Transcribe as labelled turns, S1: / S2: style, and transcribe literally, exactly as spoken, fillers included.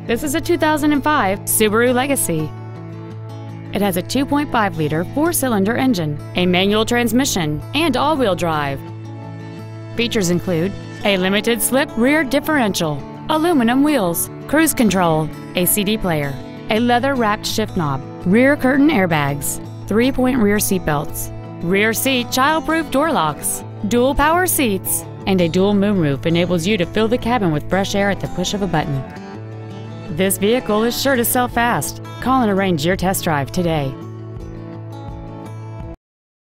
S1: This is a two thousand five Subaru Legacy. It has a two point five liter four-cylinder engine, a manual transmission, and all-wheel drive. Features include a limited-slip rear differential, aluminum wheels, cruise control, a C D player, a leather-wrapped shift knob, rear curtain airbags, three-point rear seat belts, rear seat child-proof door locks, dual power seats, and a dual moonroof enables you to fill the cabin with fresh air at the push of a button. This vehicle is sure to sell fast. Call and arrange your test drive today.